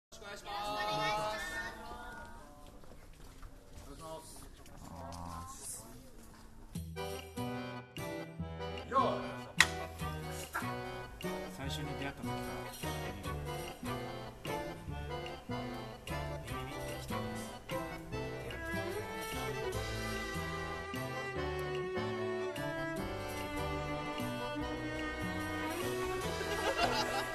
ろしくお願いします。 最初に出会った時からビビビってきたんです。出会った時